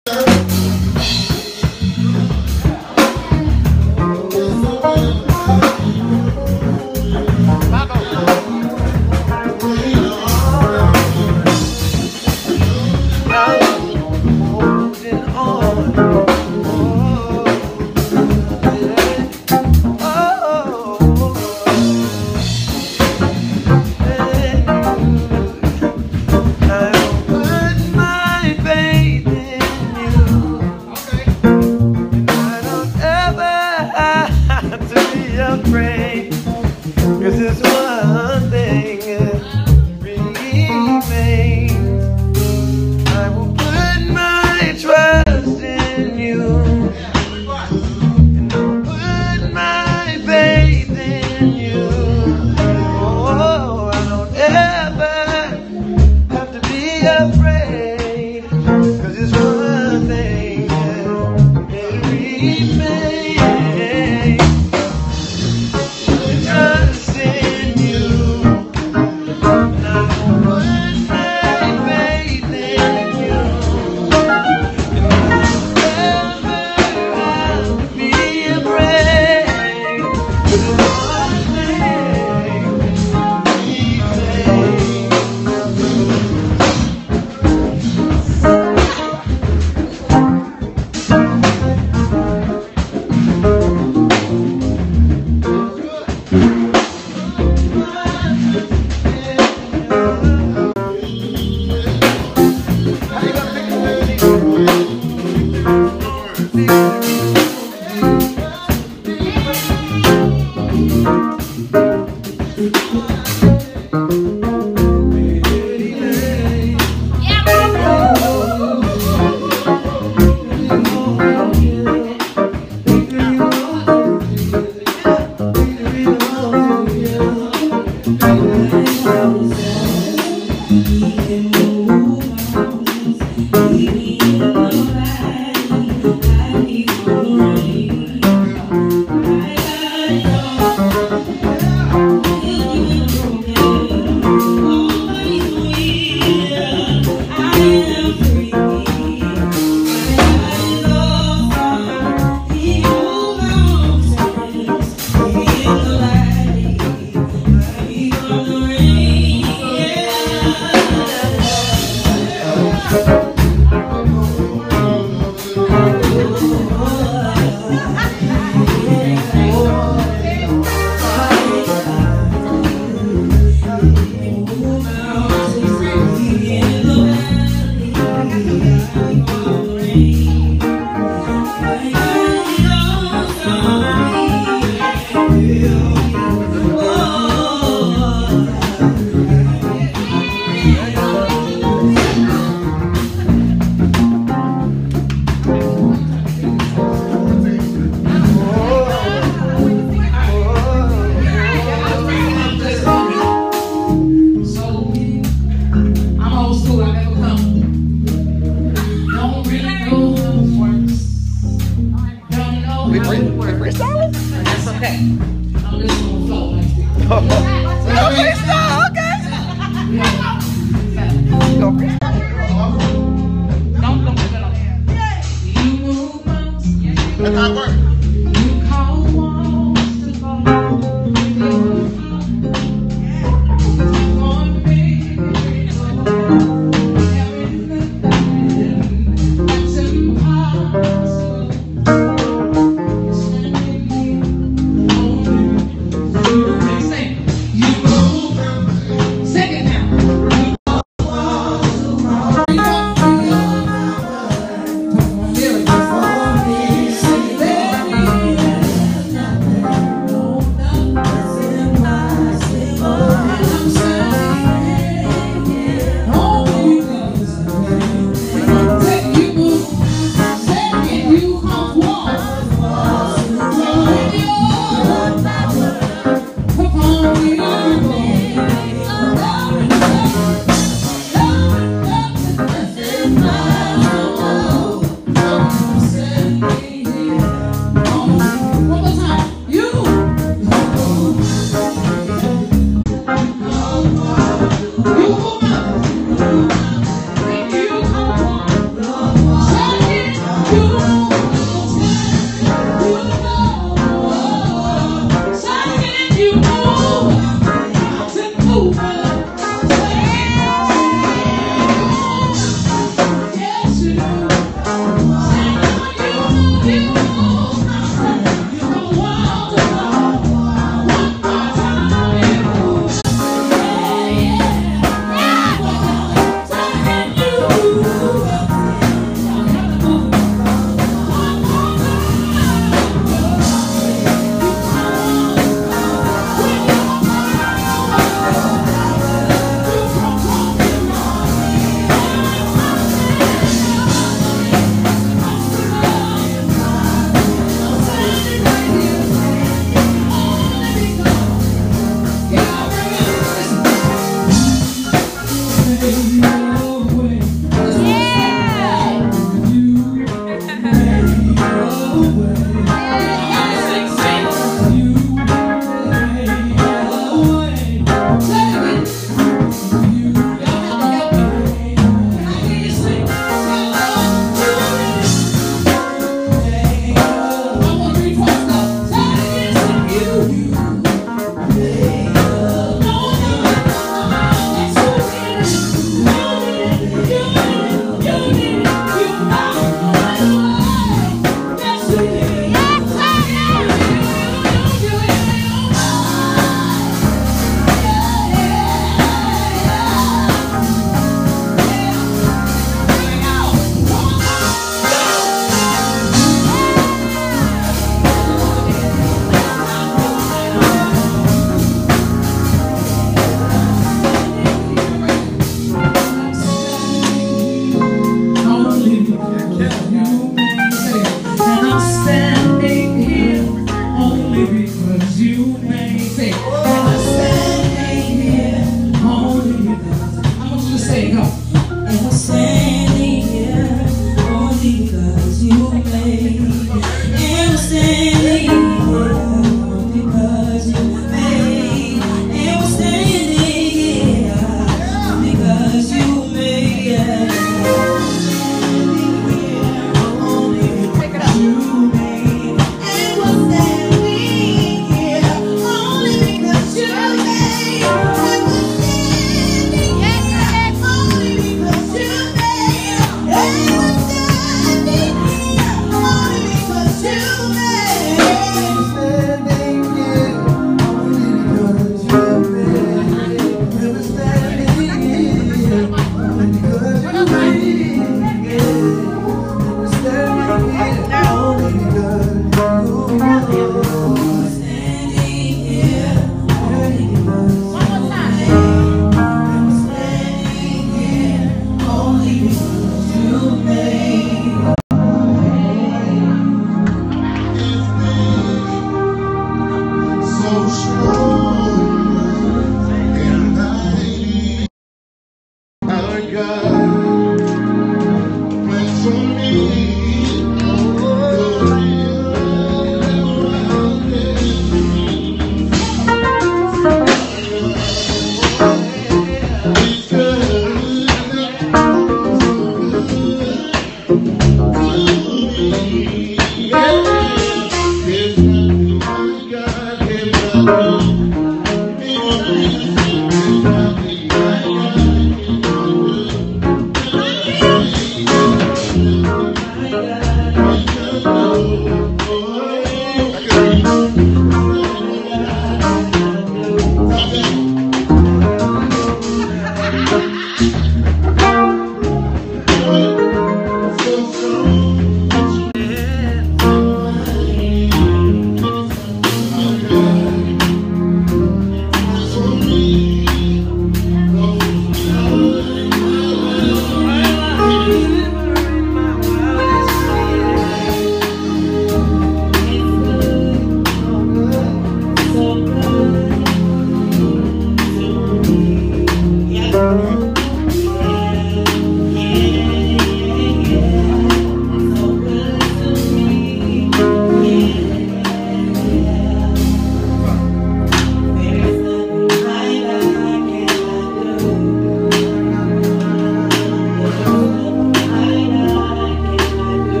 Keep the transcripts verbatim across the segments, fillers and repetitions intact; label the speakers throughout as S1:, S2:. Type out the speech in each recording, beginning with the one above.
S1: There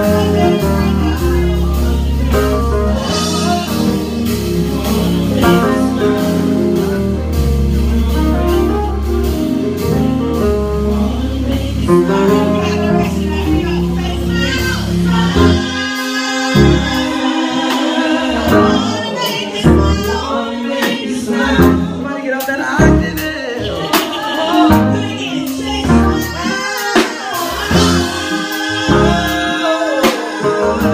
S1: Oh,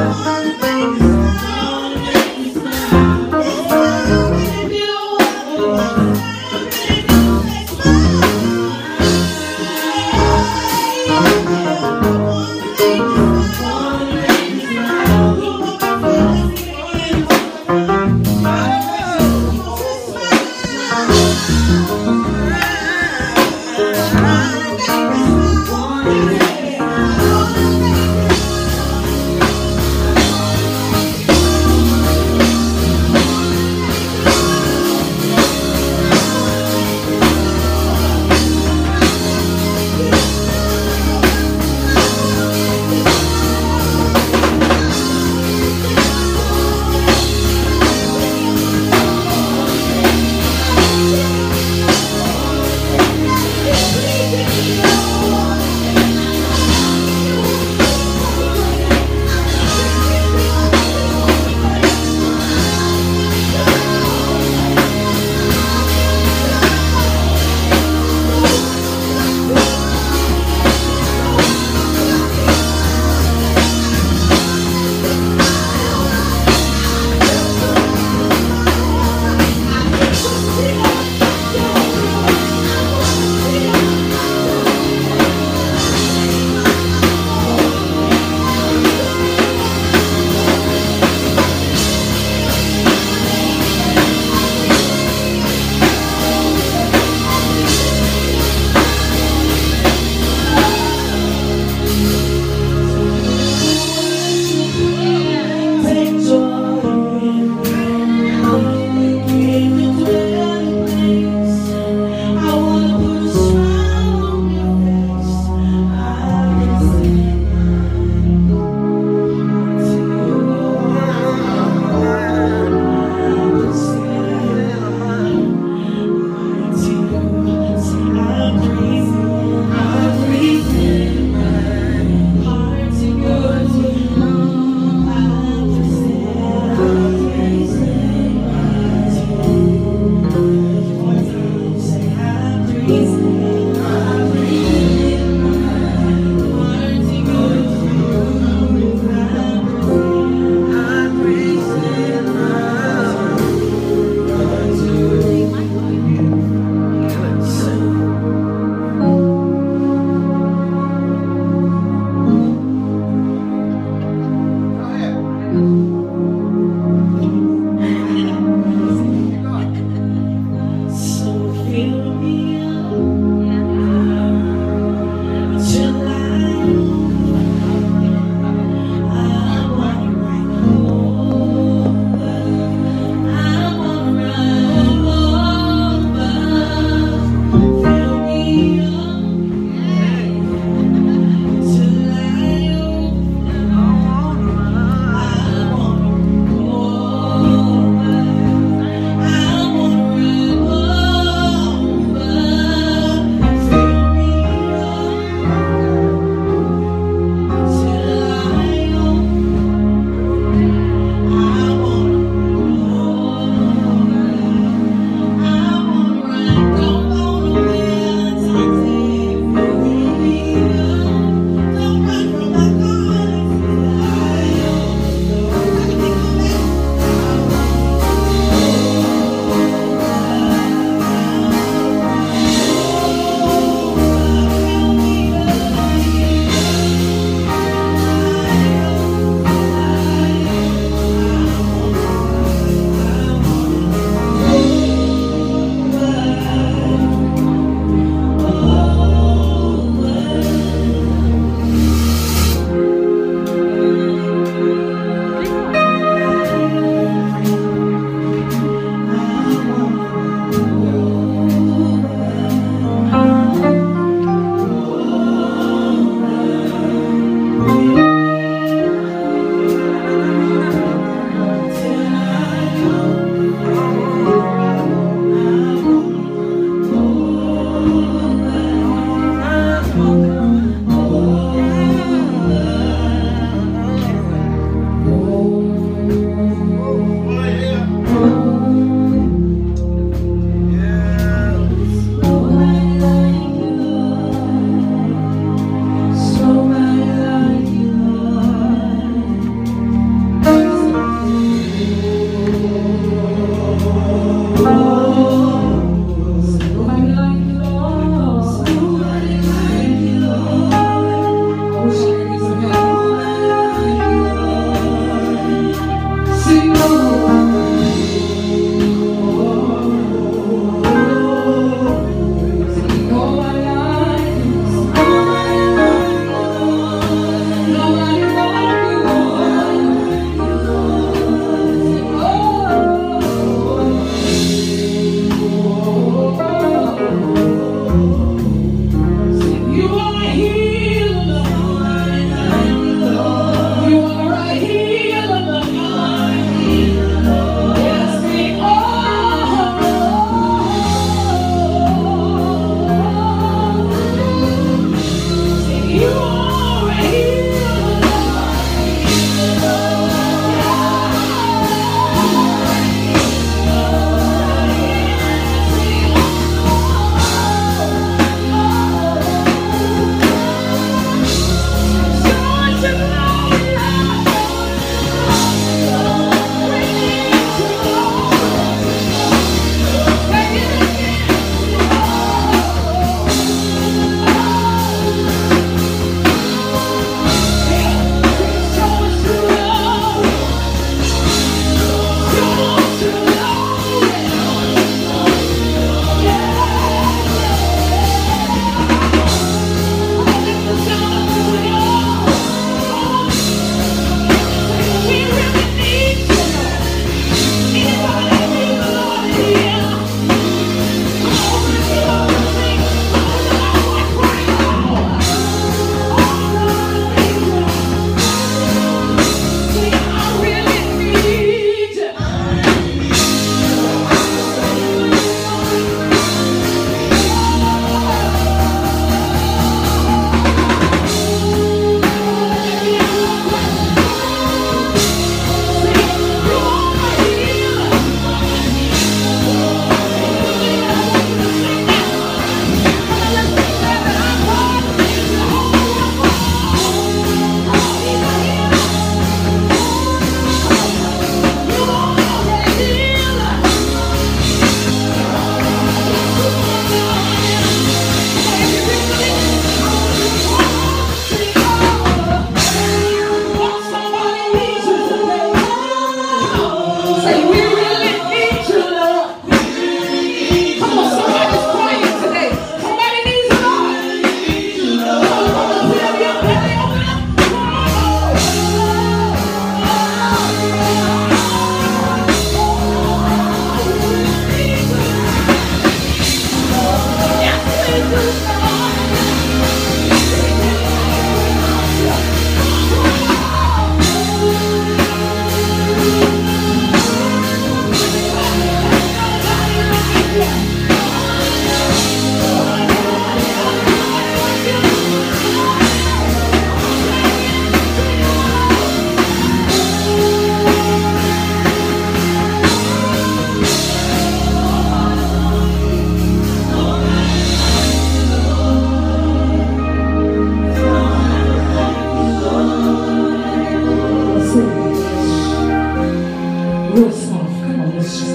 S1: Real soft. Come on, let's just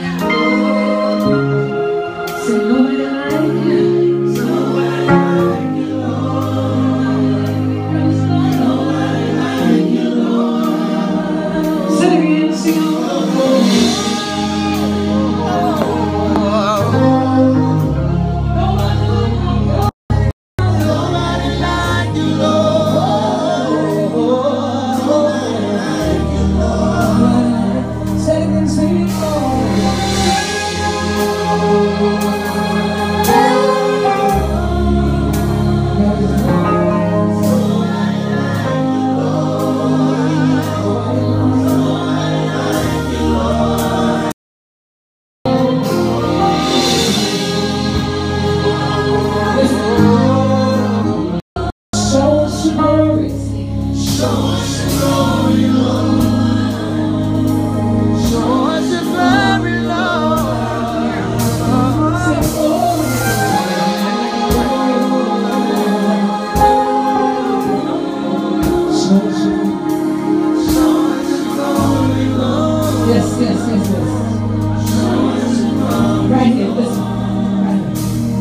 S1: say nobody like you. Nobody like you, Lord. Nobody like you, Lord. Say it again, sing it. Yes, yes, yes, yes. Right here, listen. Right here.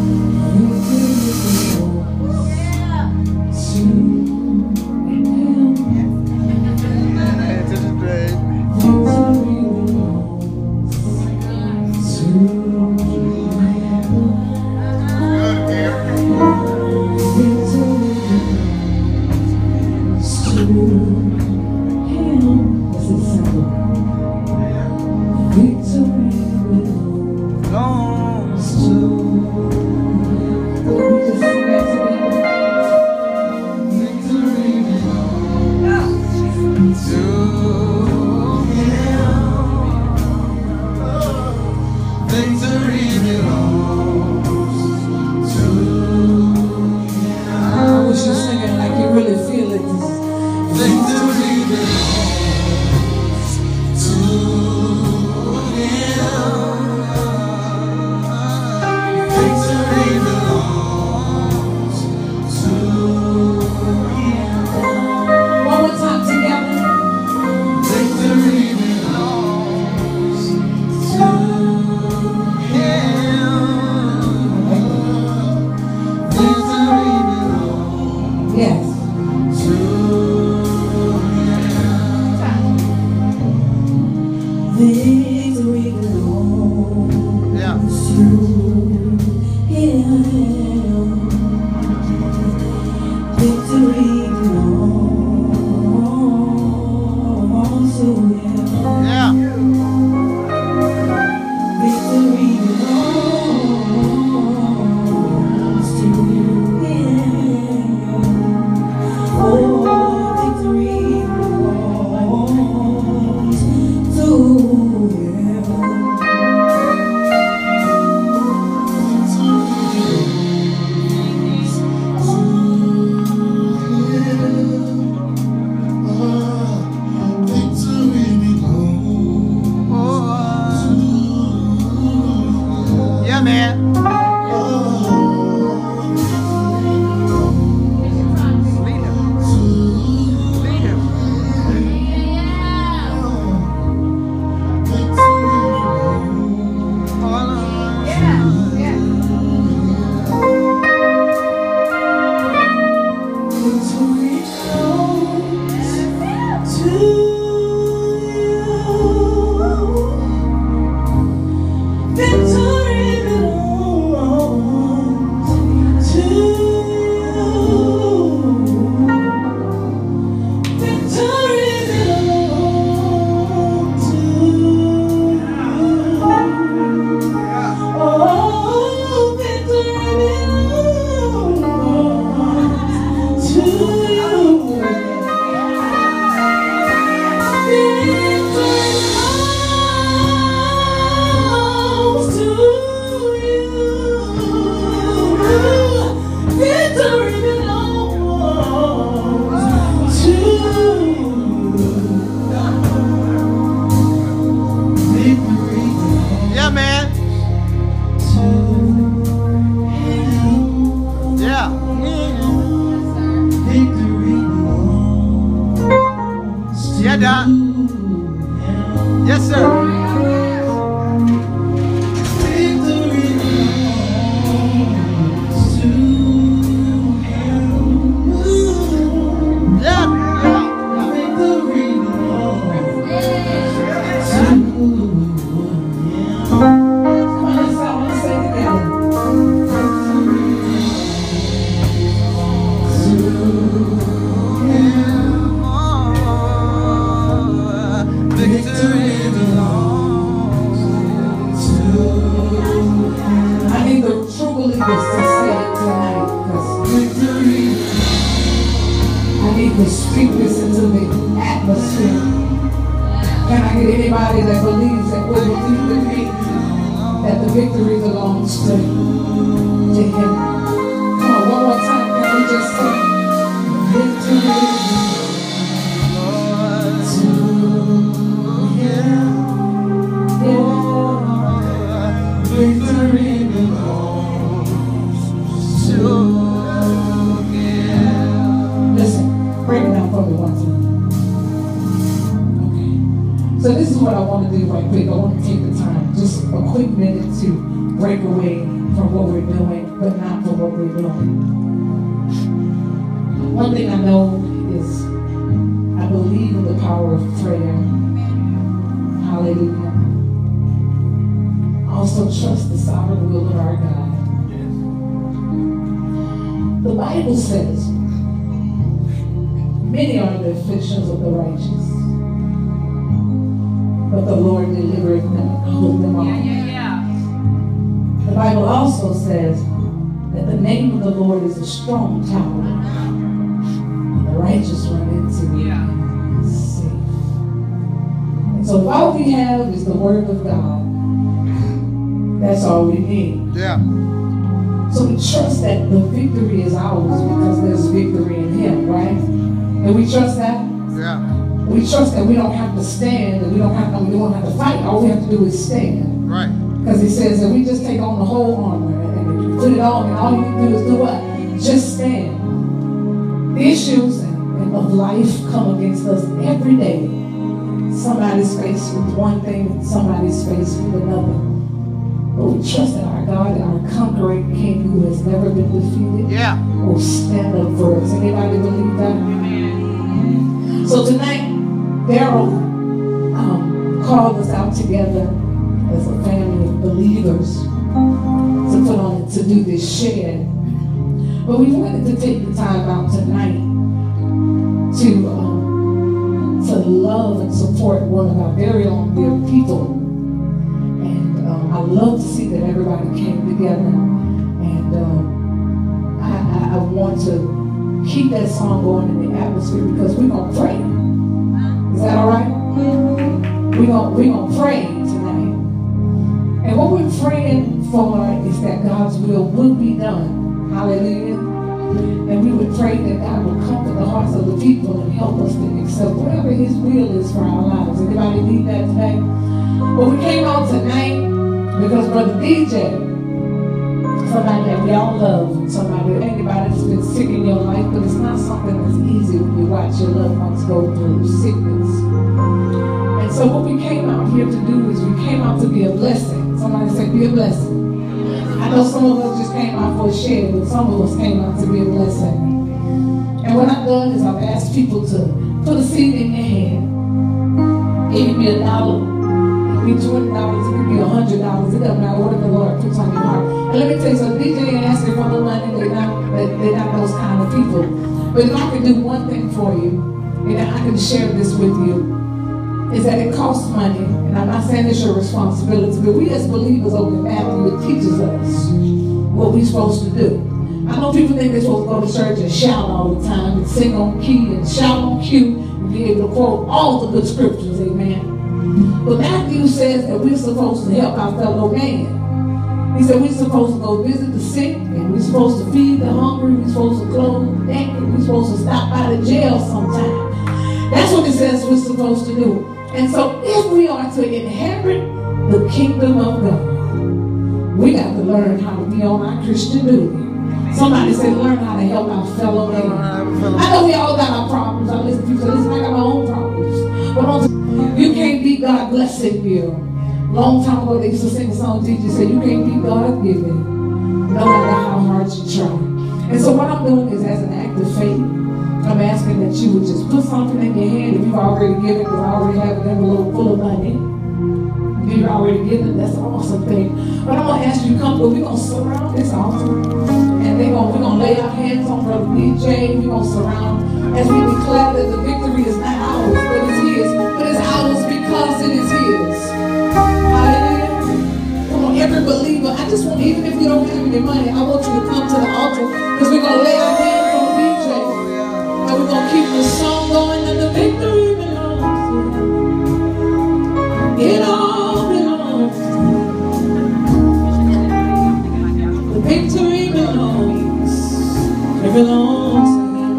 S1: Victory belongs yeah. to Him. Victory belongs to Him. Yeah. Victory belongs to Him. Oh, victory belongs to Him.
S2: Yeah, Doc. Yes, sir.
S1: Victory belongs to Him.
S2: Yeah.
S1: Victory belongs to Him. Come on, let's all say together. Victory belongs to Him. I need the true believers to say it tonight, because victory, I need to speak this into the atmosphere. Can I get anybody that believes that will believe with me that the victory belongs to, to Him? Come on, one more time, can we just say victory belongs to Him? Yeah. Victory belongs to Him. Listen, break it down for me one time. So this is what I want to do right quick. I want to take the time, just a quick minute to break away from what we're doing, but not for what we're doing. One thing I know is I believe in the power of prayer. Hallelujah. I also trust the sovereign will of our God. The Bible says, many are the afflictions of the righteous, but the Lord delivered them out of them all. Yeah, yeah, yeah. The Bible also says that the name of the Lord is a strong tower, and the righteous run into it yeah. safe. And so if all we have is the Word of God, that's all we need.
S2: Yeah.
S1: So we trust that the victory is ours because there's victory in Him, right? And we trust that?
S2: Yeah.
S1: We trust that we don't have to stand and we don't have to, we don't have to fight. All we have to do is stand.
S2: Right.
S1: Because He says that we just take on the whole armor and we put it on, and all you can do is do what? Just stand. The issues of life come against us every day. Somebody's faced with one thing, somebody's faced with another. But we trust that our God, our conquering King who has never been defeated,
S2: yeah.
S1: will stand up for us. Anybody believe that? Amen. So tonight, Darrel um, called us out together as a family of believers to put on, to do this shed. But we wanted to take the time out tonight to um, to love and support one of our very own dear people. And um, I love to see that everybody came together. And um, I, I, I want to keep that song going in the atmosphere because we're going to pray. Is that all right? We're going we're gonna pray tonight. And what we're praying for is that God's will will be done. Hallelujah. And we would pray that God will comfort the hearts of the people and help us to accept whatever His will is for our lives. Anybody need that today? But we came out tonight because Brother D J, somebody that we all love, somebody, anybody that's been sick in your life, but it's not something that's easy when you watch your loved ones go through sickness. And so what we came out here to do is we came out to be a blessing. Somebody say, be a blessing. I know some of us just came out for a share, but some of us came out to be a blessing. And what I've done is I've asked people to put a seed in their hand. It could be a dollar, it could be twenty dollars, it could be a hundred dollars. It doesn't matter what the Lord puts on your heart. And let me tell you something, D J ain't asking for the money. They're not, they're not those kind of people. But if I can do one thing for you, and I can share this with you, is that it costs money, and I'm not saying it's your responsibility, but we as believers over in Matthew, it teaches us what we're supposed to do. I know people think they're supposed to go to church and shout all the time, and sing on key, and shout on cue, and be able to quote all the good scriptures, amen. But Matthew says that we're supposed to help our fellow man. He said we're supposed to go visit the sick, and we're supposed to feed the hungry, we're supposed to clothe the naked, we're supposed to stop by the jail sometime. That's what it says we're supposed to do. And so if we are to inherit the kingdom of God, we got to learn how to be on our Christian duty. Somebody said learn how to help our fellow man. I know we all got our problems. I listen to people say, listen, I got my own problems. blessing you. Long time ago, they used to sing a song, teacher said, you can't be God-given, no matter how hard you try. And so what I'm doing is, as an act of faith, I'm asking that you would just put something in your hand. If you've already given, because I already have an envelope full of money. If you've already given, that's an awesome thing. But I'm going to ask you to come, but we're going to surround this altar. And they're gonna, we're going to lay our hands on Brother D J. We're going to surround as we declare that the victory is not ours, but it's his. But it's ours because it is his. Hallelujah. Come on, every believer. I just want, even if you don't have any money, I want you to come to the altar, because we're going to lay our hands on D J. And we're going to keep the song going, and the victory belongs to him. It all belongs to him. The victory belongs. It belongs to him.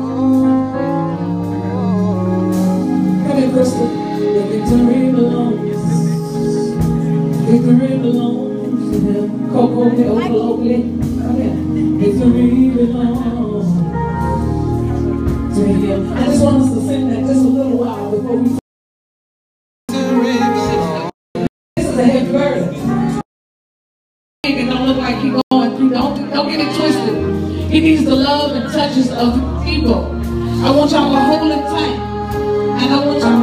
S1: Come here, Crystal. The victory belongs. Victory belongs to him. Coco, Oakley, Oakley. Come here. Victory belongs to him. I just want us to sing that just a little while before we. This is a heavy burden. It don't look like he's going through. Don't, don't get it twisted. He needs the love and touches of people. I want y'all to hold it tight. And I want y'all